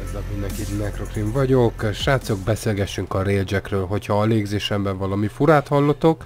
Üdvözlök mindenkit, Necrokrim vagyok. Srácok, beszélgessünk a Railjackről. Hogyha a légzésemben valami furát hallotok,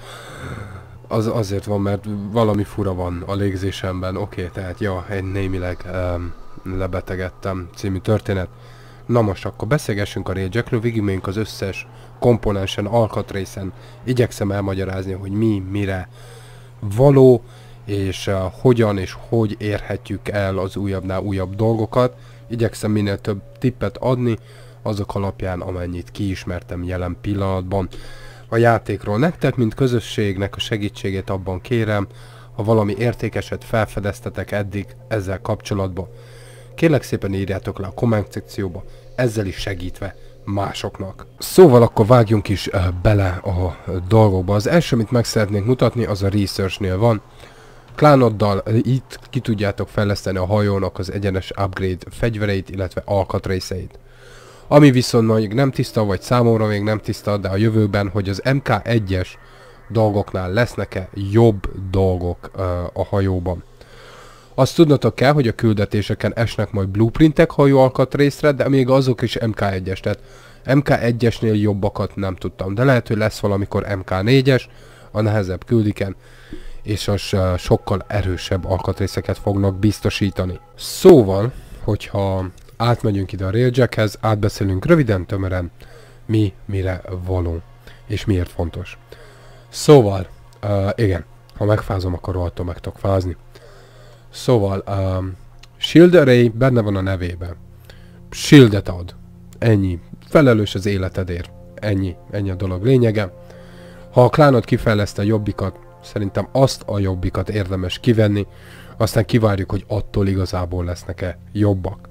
az azért van, mert valami fura van a légzésemben. Oké, tehát ja, egy némileg lebetegedtem című történet. Na most akkor beszélgessünk a Railjackről, végigmegyünk az összes komponensen, alkatrészen. Igyekszem elmagyarázni, hogy mi, mire való, és hogyan és hogy érhetjük el az újabbnál újabb dolgokat. Igyekszem minél több tippet adni, azok alapján, amennyit kiismertem jelen pillanatban a játékról. Nektek, mint közösségnek a segítségét abban kérem, ha valami értékeset felfedeztetek eddig ezzel kapcsolatban, kérlek szépen írjátok le a komment szekcióba, ezzel is segítve másoknak. Szóval akkor vágjunk is bele a dolgokba. Az első, amit meg szeretnék mutatni, az a Researchnél van. Klánoddal itt ki tudjátok fejleszteni a hajónak az egyenes upgrade fegyvereit, illetve alkatrészeit. Ami viszont még nem tiszta, vagy számomra még nem tiszta, de a jövőben, hogy az MK1-es dolgoknál lesznek-e jobb dolgok a hajóban. Azt tudnotok kell, hogy a küldetéseken esnek majd blueprintek hajó alkatrészre, de még azok is MK1-es, tehát MK1-esnél jobbakat nem tudtam, de lehet, hogy lesz valamikor MK4-es, a nehezebb küldiken, és az sokkal erősebb alkatrészeket fognak biztosítani. Szóval, hogyha átmegyünk ide a Railjackhez, átbeszélünk röviden, tömören, mi mire való, és miért fontos. Szóval, igen, ha megfázom, akkor rohadtul meg tudok fázni. Szóval, Shield Array benne van a nevében. Shieldet ad. Ennyi. Felelős az életedért. Ennyi a dolog lényege. Ha a klánod kifejleszte a jobbikat, szerintem azt a jobbikat érdemes kivenni, aztán kivárjuk, hogy attól igazából lesznek-e jobbak.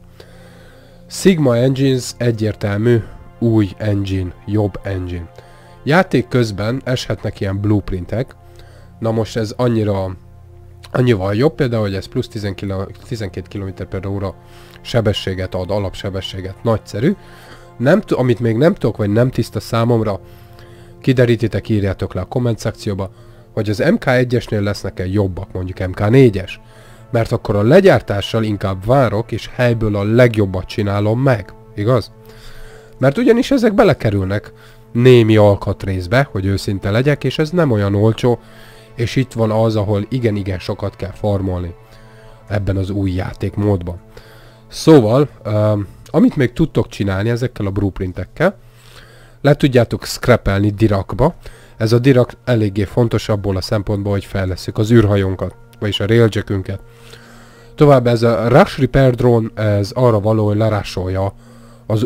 Sigma Engines egyértelmű, új engine, jobb engine. Játék közben eshetnek ilyen blueprintek, na most ez annyival jobb, például, hogy ez plusz 12 km/h sebességet ad, alapsebességet, nagyszerű. Amit még nem tudok, vagy nem tiszta számomra, kiderítitek, írjátok le a komment szekcióba, hogy az MK1-esnél lesznek-e jobbak, mondjuk MK4-es. Mert akkor a legyártással inkább várok, és helyből a legjobbat csinálom meg. Igaz? Mert ugyanis ezek belekerülnek némi alkatrészbe, hogy őszinte legyek, és ez nem olyan olcsó, és itt van az, ahol igen sokat kell farmolni ebben az új játékmódban. Szóval, amit még tudtok csinálni ezekkel a blueprintekkel, le tudjátok scrapelni dirakba. Ez a dirak eléggé fontos abból a szempontból, hogy fejlesszük az űrhajónkat, vagyis a Railjackünket. Tovább ez a Rush Repair Drone, ez arra való, hogy lerásolja az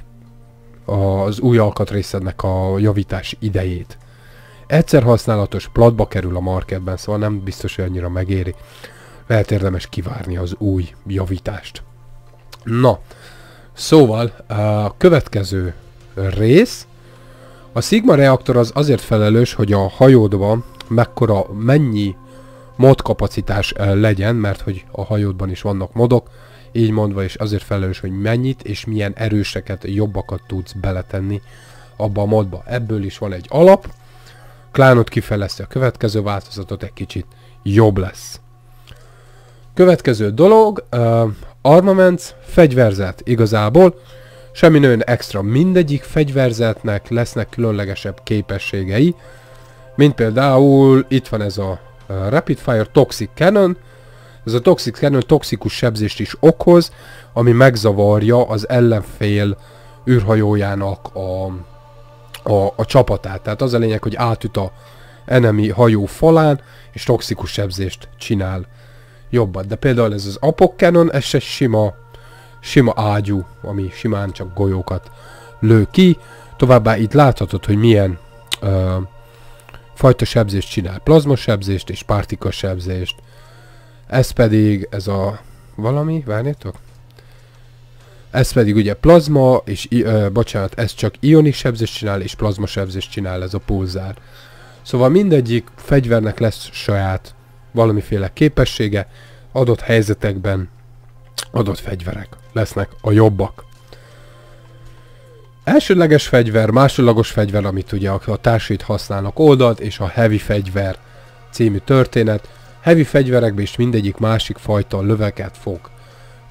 új alkatrészednek a javítás idejét. Egyszer használatos, platba kerül a marketben, szóval nem biztos, hogy annyira megéri. Lehet érdemes kivárni az új javítást. Na, szóval a következő rész. A Sigma reaktor az azért felelős, hogy a hajódban mennyi modkapacitás legyen, mert hogy a hajódban is vannak modok, így mondva, és azért felelős, hogy mennyit és milyen erőseket, jobbakat tudsz beletenni abba a modba. Ebből is van egy alap, klánod kifejleszti a következő változatot, egy kicsit jobb lesz. Következő dolog, armaments, fegyverzet igazából, semmi nagyon extra, mindegyik fegyverzetnek lesznek különlegesebb képességei, mint például itt van ez a Rapid Fire Toxic Cannon. Ez a Toxic Cannon toxikus sebzést is okoz, ami megzavarja az ellenfél űrhajójának a csapatát. Tehát az a lényeg, hogy átüt a enemy hajó falán, és toxikus sebzést csinál jobbat. De például ez az Apoc Cannon, ez egy sima ágyú, ami simán csak golyókat lő ki. Továbbá itt láthatod, hogy milyen fajta sebzést csinál. Plazmasebzést és partikasebzést. Ez pedig, ez a valami, várjátok? Ez pedig ugye plazma, és bocsánat, ez csak ionik sebzést csinál, és plazmasebzést csinál ez a pulzár. Szóval mindegyik fegyvernek lesz saját valamiféle képessége, adott helyzetekben adott fegyverek lesznek a jobbak. Elsődleges fegyver, másodlagos fegyver, amit ugye a társait használnak oldalt, és a heavy fegyver című történet. Heavy fegyverekben is mindegyik másik fajta löveket fog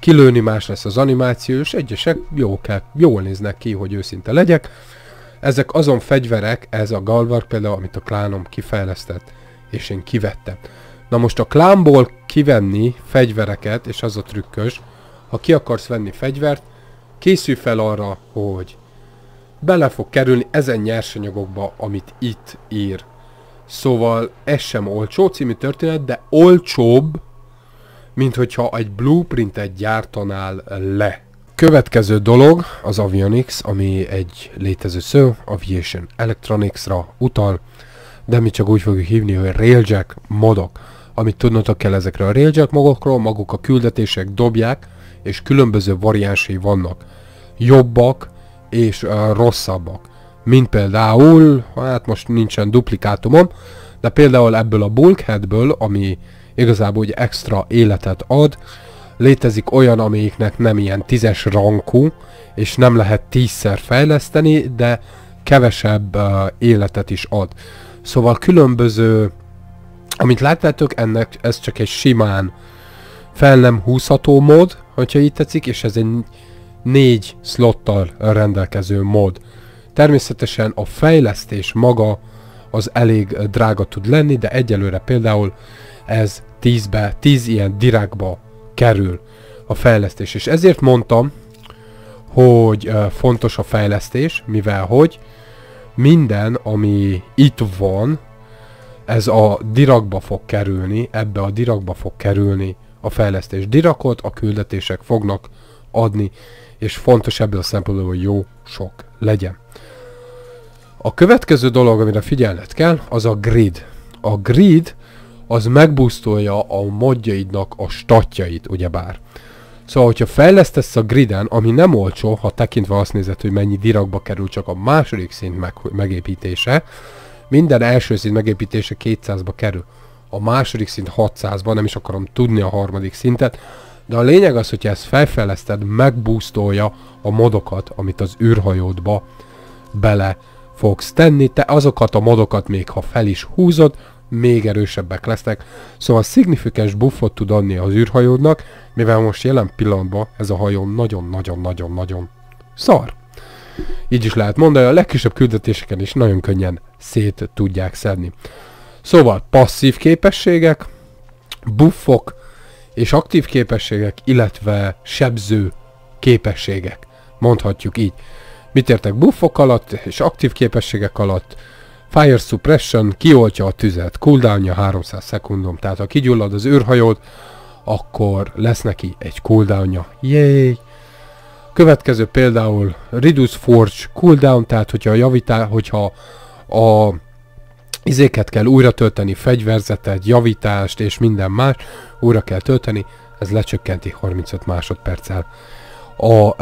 kilőni, más lesz az animáció, és egyesek jól néznek ki, hogy őszinte legyek. Ezek azon fegyverek, ez a Galvar például, amit a klánom kifejlesztett, és én kivettem. Na most a klánból kivenni fegyvereket, és az a trükkös, ha ki akarsz venni fegyvert, készülj fel arra, hogy bele fog kerülni ezen nyersanyagokba, amit itt ír. Szóval ez sem olcsó című történet, de olcsóbb, mint hogyha egy blueprintet gyártanál le. Következő dolog az Avionics, ami egy létező szó, Aviation Electronics-ra utal, de mi csak úgy fogjuk hívni, hogy Railjack modok. Amit tudnotok kell ezekről a Railjack modokról, maguk a küldetések dobják, és különböző variánsai vannak. Jobbak és rosszabbak. Mint például, hát most nincsen duplikátumom, de például ebből a bulkheadből, ami igazából ugye extra életet ad, létezik olyan, amelyiknek nem ilyen 10-es rankú, és nem lehet 10-szer fejleszteni, de kevesebb életet is ad. Szóval különböző, amit láttátok, ez csak egy simán fel nem húzható mód, hogyha így tetszik, és ez egy 4 slottal rendelkező mód. Természetesen a fejlesztés maga az elég drága tud lenni, de egyelőre például ez 10 ilyen direktba kerül a fejlesztés. És ezért mondtam, hogy fontos a fejlesztés, mivel hogy minden, ami itt van, ez a dirakba fog kerülni, ebbe a dirakba fog kerülni a fejlesztés. Dirakot a küldetések fognak adni, és fontos ebből a szempontból, hogy jó sok legyen. A következő dolog, amire figyelned kell, az a grid. A grid az megboostolja a modjaidnak a statjait, ugyebár. Szóval, hogyha fejlesztesz a griden, ami nem olcsó, ha tekintve azt nézed, hogy mennyi dirakba kerül csak a második szint megépítése, minden első szint megépítése 200-ba kerül. A második szint 600-ba, nem is akarom tudni a harmadik szintet, de a lényeg az, hogyha ezt felfejleszted, megboostolja a modokat, amit az űrhajódba bele fogsz tenni. Te azokat a modokat még ha fel is húzod, még erősebbek lesznek. Szóval szignifikáns buffot tud adni az űrhajódnak, mivel most jelen pillanatban ez a hajó nagyon-nagyon-nagyon-nagyon szar. Így is lehet mondani, a legkisebb küldetéseken is nagyon könnyen szét tudják szedni. Szóval passzív képességek, buffok és aktív képességek, illetve sebző képességek. Mondhatjuk így. Mit értek buffok alatt és aktív képességek alatt? Fire Suppression kioltja a tüzet, cooldownja 300 szekundum, tehát ha kigyullad az űrhajód, akkor lesz neki egy cooldownja. Yay! Következő például Reduce Forge cooldown, tehát hogyha a izéket kell újra tölteni, fegyverzetet, javítást és minden más újra kell tölteni, ez lecsökkenti 35 másodperccel a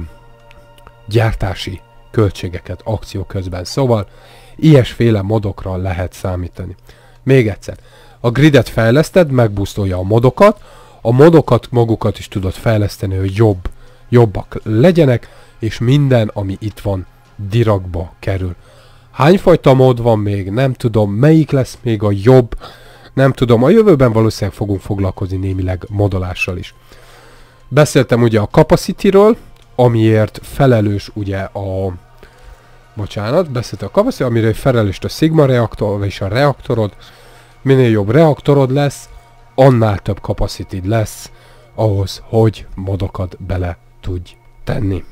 gyártási költségeket akció közben. Szóval ilyesféle modokra lehet számítani. Még egyszer, a gridet fejleszted, megboostolja a modokat magukat is tudod fejleszteni, hogy jobbak legyenek, és minden, ami itt van, dirakba kerül. Hányfajta mod van még? Nem tudom. Melyik lesz még a jobb? Nem tudom. A jövőben valószínűleg fogunk foglalkozni némileg modolással is. Beszéltem ugye a Capacity-ről, amiért felelős ugye a... beszéltem a Capacity, amire felelős a Sigma reaktor, vagyis a reaktorod. Minél jobb reaktorod lesz, annál több Capacity lesz ahhoz, hogy modokat bele tudj tenni.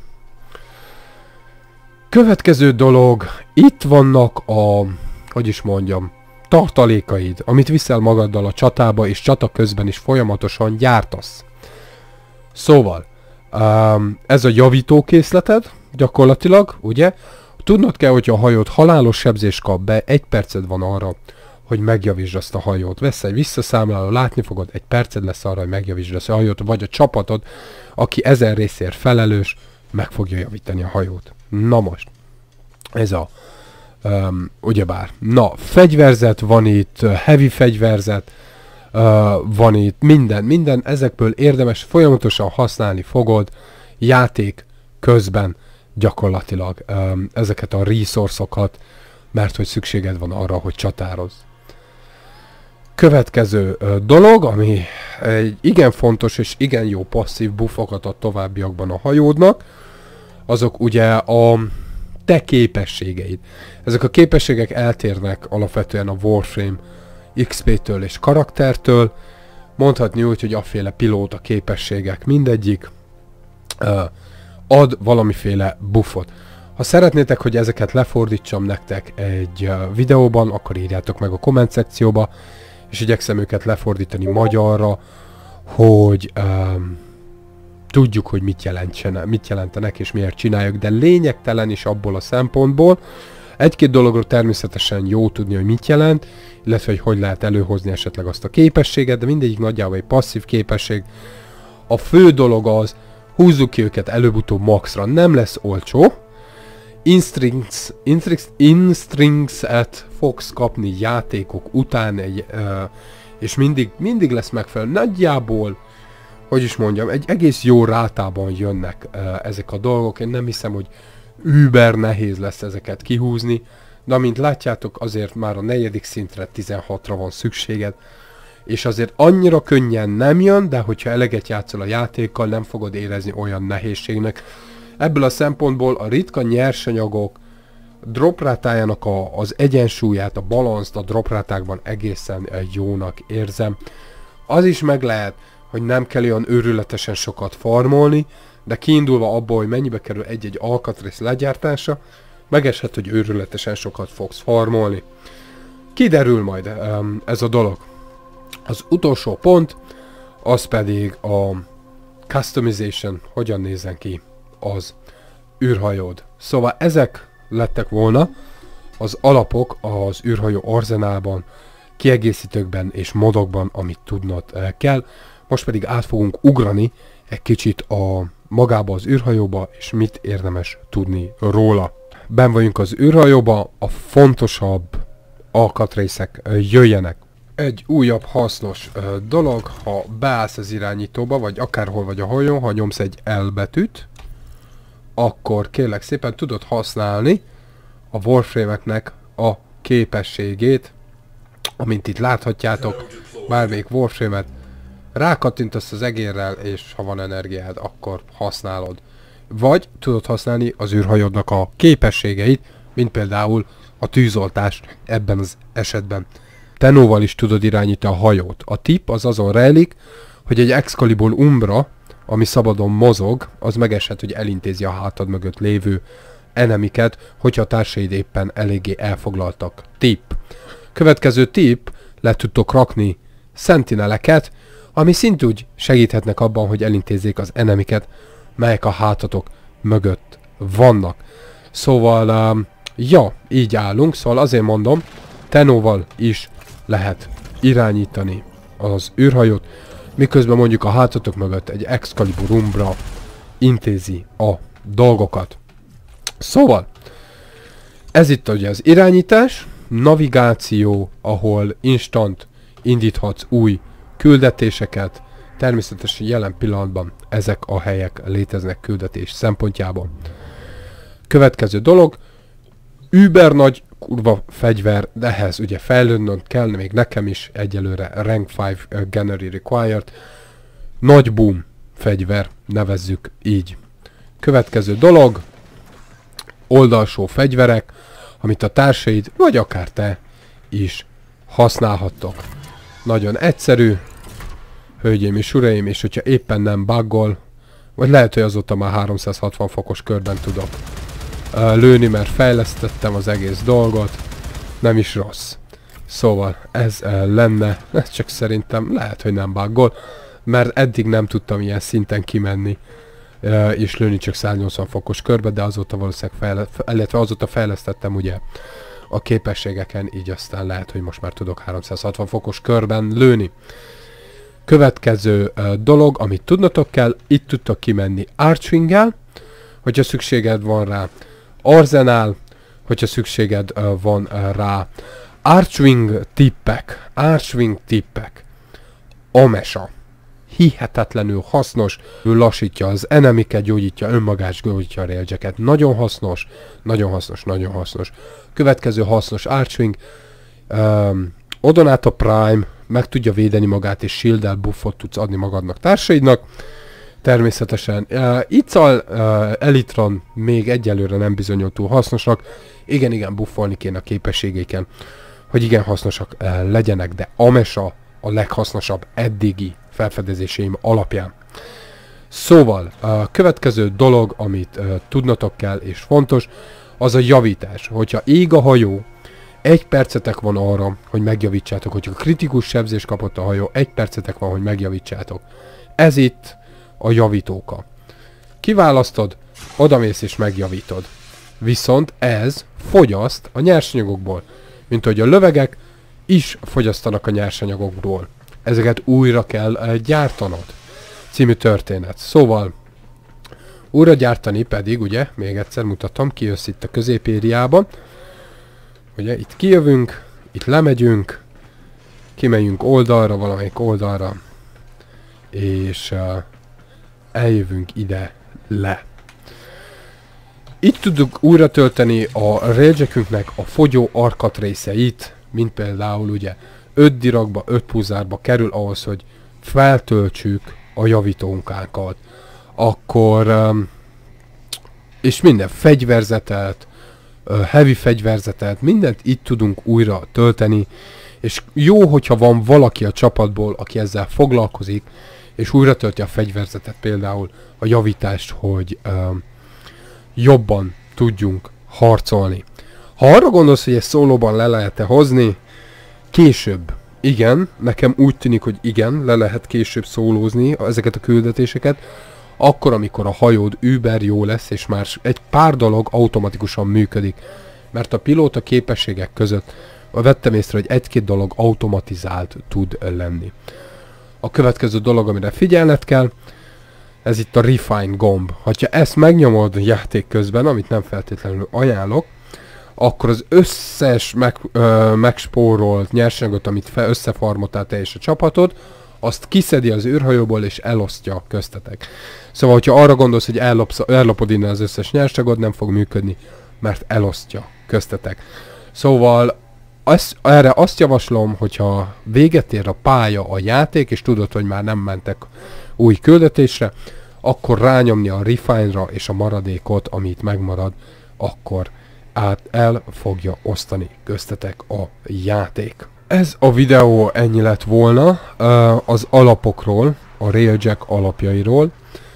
Következő dolog, itt vannak a, tartalékaid, amit viszel magaddal a csatába, és csata közben is folyamatosan gyártasz. Szóval, ez a javítókészleted, gyakorlatilag, ugye? Tudnod kell, hogy a hajót halálos sebzést kap be, 1 perced van arra, hogy megjavítsd azt a hajót. Vessz egy visszaszámláló, látni fogod, 1 perced lesz arra, hogy megjavítsd azt a hajót, vagy a csapatod, aki ezen részért felelős, meg fogja javítani a hajót. Na most, ez a, ugyebár, na, fegyverzet van itt, heavy fegyverzet, van itt, minden ezekből érdemes folyamatosan használni fogod, játék közben gyakorlatilag ezeket a resource-okat, mert hogy szükséged van arra, hogy csatározz. Következő dolog, ami egy igen fontos és igen jó passzív buffokat ad továbbiakban a hajódnak, azok ugye a te képességeid. Ezek a képességek eltérnek alapvetően a Warframe XP-től és karaktertől. Mondhatni úgy, hogy afféle pilóta képességek mindegyik ad valamiféle buffot. Ha szeretnétek, hogy ezeket lefordítsam nektek egy videóban, akkor írjátok meg a komment szekcióba, és igyekszem őket lefordítani magyarra, hogy tudjuk, hogy mit jelentenek és miért csináljuk, de lényegtelen is abból a szempontból. Egy-két dologról természetesen jó tudni, hogy mit jelent, illetve hogy lehet előhozni esetleg azt a képességet, de mindegyik nagyjából egy passzív képesség. A fő dolog az, húzzuk ki őket előbb-utóbb maxra, nem lesz olcsó. Instrings-et fogsz kapni játékok után, és mindig lesz megfelelő. Nagyjából, hogy is mondjam, egy egész jó rátában jönnek ezek a dolgok. Én nem hiszem, hogy über nehéz lesz ezeket kihúzni, de amint látjátok, azért már a 4. szintre 16-ra van szükséged, és azért annyira könnyen nem jön, de hogyha eleget játszol a játékkal, nem fogod érezni olyan nehézségnek. Ebből a szempontból a ritka nyersanyagok droprátájának az egyensúlyát, a balanszt a droprátákban egészen jónak érzem. Az is meg lehet, hogy nem kell olyan őrületesen sokat farmolni, de kiindulva abból, hogy mennyibe kerül egy-egy alkatrész legyártása, megeshet, hogy őrületesen sokat fogsz farmolni. Kiderül majd ez a dolog. Az utolsó pont, az pedig a customization, hogyan nézzen ki az űrhajód. Szóval ezek lettek volna az alapok az űrhajó arzenálban, kiegészítőkben és modokban, amit tudnod kell. Most pedig át fogunk ugrani egy kicsit magába az űrhajóba, és mit érdemes tudni róla. Benn vagyunk az űrhajóba, a fontosabb alkatrészek jöjjenek. Egy újabb hasznos dolog, ha beállsz az irányítóba, vagy akárhol vagy a hajón, ha nyomsz egy L betűt, akkor kérlek szépen tudod használni a Warframe-eknek a képességét, amint itt láthatjátok, bármelyik Warframe-et, rákattintasz az egérrel, és ha van energiád, akkor használod. Vagy tudod használni az űrhajódnak a képességeit, mint például a tűzoltás ebben az esetben. Tenóval is tudod irányítani a hajót. A tipp az azon rejlik, hogy egy Excalibur Umbra, ami szabadon mozog, az megeshet, hogy elintézi a hátad mögött lévő enemiket, hogyha a társaid éppen eléggé elfoglaltak. Tipp. Következő tipp, le tudtok rakni sentineleket, ami szintúgy segíthetnek abban, hogy elintézzék az enemiket, melyek a hátatok mögött vannak. Szóval, ja, így állunk, szóval azért mondom, Tenóval is lehet irányítani az űrhajót, miközben mondjuk a hátatok mögött egy Excalibur Umbra intézi a dolgokat. Szóval, ez itt ugye az irányítás, navigáció, ahol instant indíthatsz új küldetéseket, természetesen jelen pillanatban ezek a helyek léteznek küldetés szempontjából. Következő dolog, über nagy kurva fegyver, de ehhez ugye fejlődnöm kell, még nekem is egyelőre rank 5 gunnery required, nagy boom fegyver, nevezzük így. Következő dolog, oldalsó fegyverek, amit a társaid, vagy akár te is használhattok. Nagyon egyszerű, hölgyeim és uraim, és hogyha éppen nem buggol, vagy lehet, hogy azóta már 360 fokos körben tudok lőni, mert fejlesztettem az egész dolgot, nem is rossz. Szóval ez lenne, csak szerintem lehet, hogy nem buggol, mert eddig nem tudtam ilyen szinten kimenni és lőni csak 180 fokos körbe, de azóta valószínűleg azóta fejlesztettem ugye a képességeken, így aztán lehet, hogy most már tudok 360 fokos körben lőni. Következő dolog, amit tudnotok kell, itt tudtok kimenni Archwing-el, hogyha szükséged van rá, Arzenál, hogyha szükséged van rá, Archwing tippek, Amesa. Hihetetlenül hasznos, ő lassítja az enemiket, gyógyítja önmagát, gyógyítja a railjacket. Nagyon hasznos, nagyon hasznos, nagyon hasznos. Következő hasznos Archwing, Odonata Prime, meg tudja védeni magát, és shield-el buffot tudsz adni magadnak, társaidnak. Természetesen Ical Elitron még egyelőre nem bizonyult túl hasznosak. Igen, buffolni kéne a képességeiken, hogy igen hasznosak legyenek, de Amesa a leghasznosabb eddigi felfedezéseim alapján. Szóval a következő dolog, amit tudnotok kell és fontos, az a javítás. Hogyha ég a hajó, 1 percetek van arra, hogy megjavítsátok. Hogyha kritikus sebzés kapott a hajó, 1 percetek van, hogy megjavítsátok. Ez itt a javítóka. Kiválasztod, odamész és megjavítod. Viszont ez fogyaszt a nyersanyagokból. Mint hogy a lövegek is fogyasztanak a nyersanyagokból. Ezeket újra kell gyártanod. Című történet. Szóval újra gyártani pedig, ugye, még egyszer mutatom, kijössz itt a középériában. Ugye, itt kijövünk, itt lemegyünk, kimegyünk oldalra, valamelyik oldalra, és eljövünk ide le. Itt tudjuk újra tölteni a railjackünknek a fogyó alkatrészeit, mint például ugye 5 diragba, 5 pulzárba kerül ahhoz, hogy feltöltsük a javítónkákat. Akkor és minden fegyverzetet, heavy fegyverzetet, mindent itt tudunk újra tölteni, és jó, hogyha van valaki a csapatból, aki ezzel foglalkozik, és újra tölti a fegyverzetet, például a javítást, hogy jobban tudjunk harcolni. Ha arra gondolsz, hogy ezt szólóban le lehet-e hozni, később. Igen, nekem úgy tűnik, hogy igen, le lehet később szólózni ezeket a küldetéseket, akkor, amikor a hajód über jó lesz, és már egy pár dolog automatikusan működik. Mert a pilóta képességek között vettem észre, hogy 1-2 dolog automatizált tud lenni. A következő dolog, amire figyelned kell, ez itt a Refine gomb. Ha ezt megnyomod játék közben, amit nem feltétlenül ajánlok, akkor az összes megspórolt nyersanyagot, amit összefarmoltál te és a csapatod, azt kiszedi az űrhajóból és elosztja köztetek. Szóval, hogyha arra gondolsz, hogy ellopod innen az összes nyersanyagot, nem fog működni, mert elosztja köztetek. Szóval erre azt javaslom, hogyha véget ér a pálya, a játék, és tudod, hogy már nem mentek új küldetésre, akkor rányomni a Refine-ra, és a maradékot, amit megmarad, akkor el fogja osztani köztetek a játék. Ez a videó ennyi lett volna az alapokról, a Railjack alapjairól.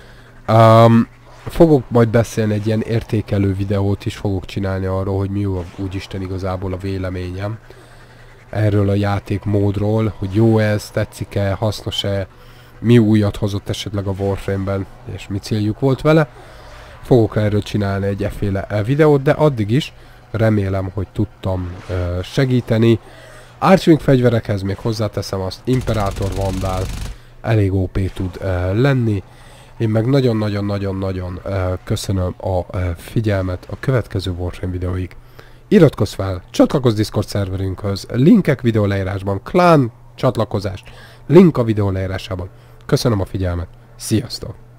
Fogok majd beszélni, egy ilyen értékelő videót is fogok csinálni arról, hogy mi úgyisten igazából a véleményem erről a játékmódról, hogy jó ez, tetszik-e, hasznos-e, mi újat hozott esetleg a Warframe-ben, és mi céljuk volt vele. Fogok erről csinálni egy efféle videót, de addig is remélem, hogy tudtam segíteni. Archwing fegyverekhez még hozzáteszem azt, Imperator Vandal elég OP tud lenni. Én meg nagyon-nagyon-nagyon-nagyon köszönöm a figyelmet a következő Warframe videóig. Iratkozz fel, csatlakozz Discord szerverünkhöz, linkek videó leírásban, klán csatlakozás, link a videó leírásában. Köszönöm a figyelmet, sziasztok!